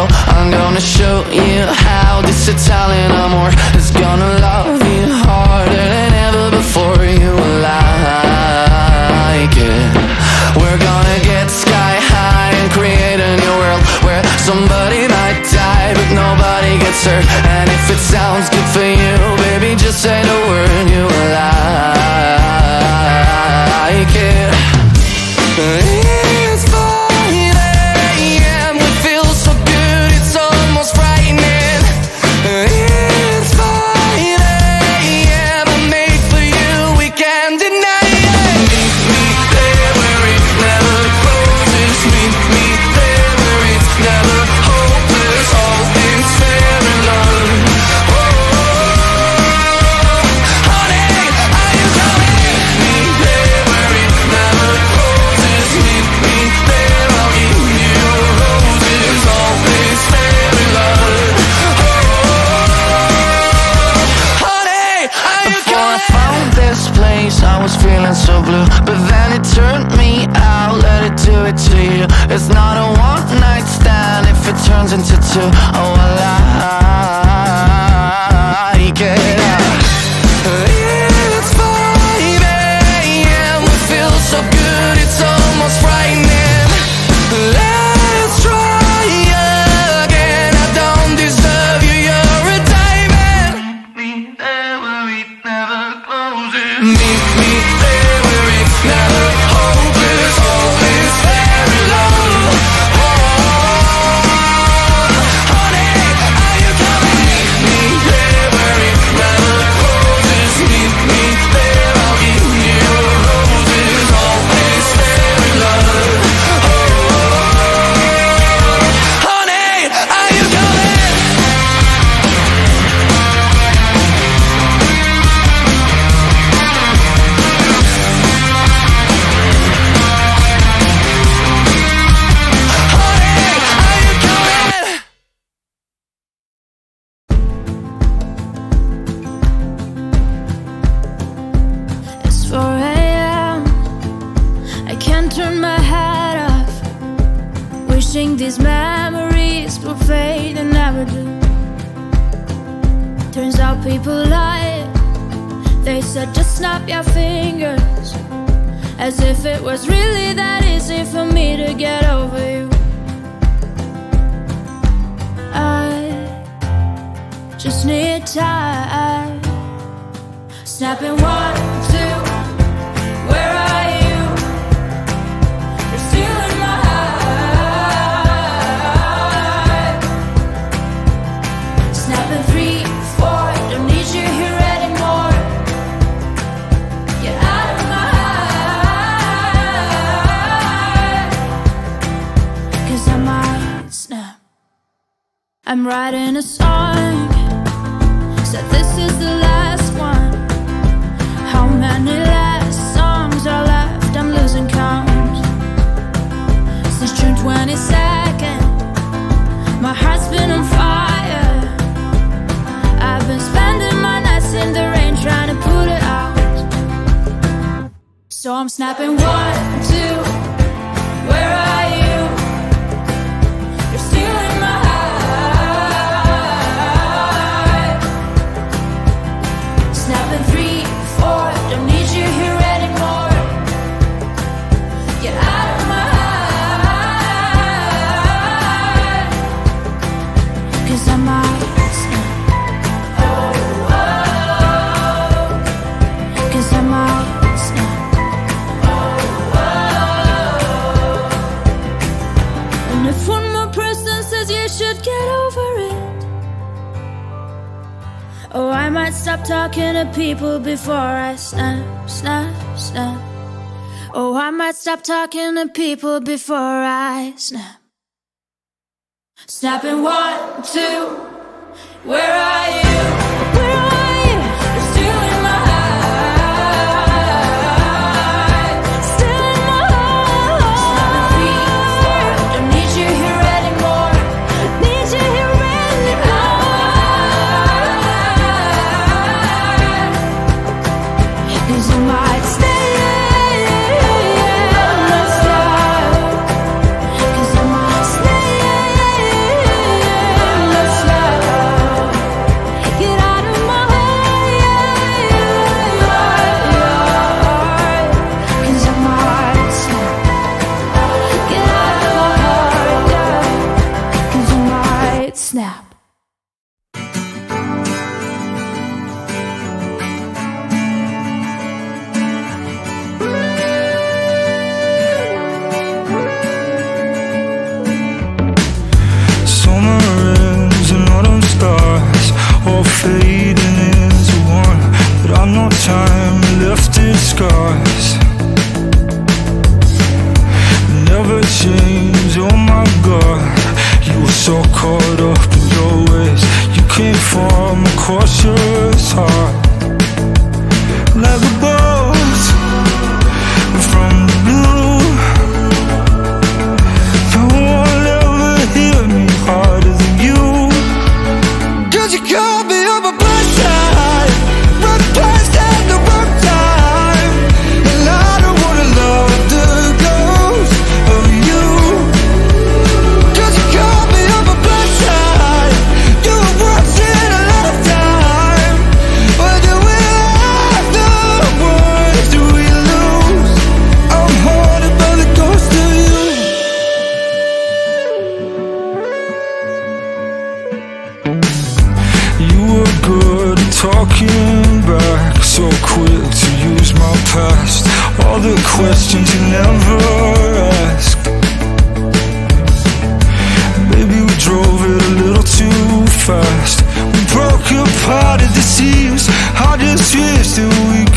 So I'm gonna show you how this Italian amor is gonna love you harder than ever before. You like it. We're gonna get sky high and create a new world where somebody might die but nobody gets hurt. And if it sounds good for you, baby, just say the word. You like it. It's 5 AM, we feel so good, it's almost frightening. It's 5 AM, I'm made for you, we can't deny it. Meet me there where it never closes. Meet me there where it's never hopeless. All things fair in love. Oh, honey, are you coming? Meet me there where it never closes. Meet me there, I'll give you roses. All things fair in love. Oh, honey, are you coming? Before I found this place, I was feeling so blue, but then it turned me out. Let it do it to you. It's not a one-night stand if it turns into two. Oh, I like it. It's 5 AM, we feel so good, it's almost frightening. Let's try again. I don't deserve you, you're a diamond. Meet me there where it never closes. Meet me there where it's never hopeless. All is fair in love. Oh, honey, are you coming? Meet me there where it never closes. Meet me there, I'll give you roses. All is fair in love. Oh, honey, are you coming? It's 4 AM, I can't turn my head off, wishing these memories will fade and never do. Turns out people lie. They said just snap your fingers, as if it was really that easy for me to get over you. I just need time. Snapping 1, 2, where are you? You're still in my heart. Snapping 3, 4, don't need you here anymore. Get out of my heart, 'cause I might snap. I'm writing a song, said this is the last one. How many last songs are left? I'm losing count. Since June 22nd, my heart's been on fire. I've been spending my nights in the rain trying to put it out. So I'm snapping 1, 2, where are you? You're still in my heart. Snapping 3, 4, don't need you here anymore. Get out of my heart, 'cause I might snap. Oh, oh, 'cause I might snap. Oh, oh. And if one more person says you should get over it, oh, I might stop talking to people before I snap, snap, snap. Oh, I might stop talking to people before I snap. Snapping 1, 2, where are you? Where are you? You're still in my heart. Still in my heart. Snapping 3, 4, don't need you here anymore. Need you here anymore. 'Cause I might stay. Not stop. 'Cause I might stay. might snap. Summer ends and autumn starts, all fading into one. But I've no time left in scars. Never change, oh my God. You were so caught up in your ways. You came from a cautious heart, like a bolt from the blue. No one ever hit me harder than you. 'Cause you caught me on my blind side, right past at the wrong time. And I don't wanna love the ghost of you. 'Cause you caught me on my blind side. You were once in a lifetime. But do we have the words? Do we lose? I'm haunted by the ghost of you. You were good at talking back, so quick to use my past. All the questions you never asked. Maybe we drove it a little too fast. We broke apart at the seams. I just wish that we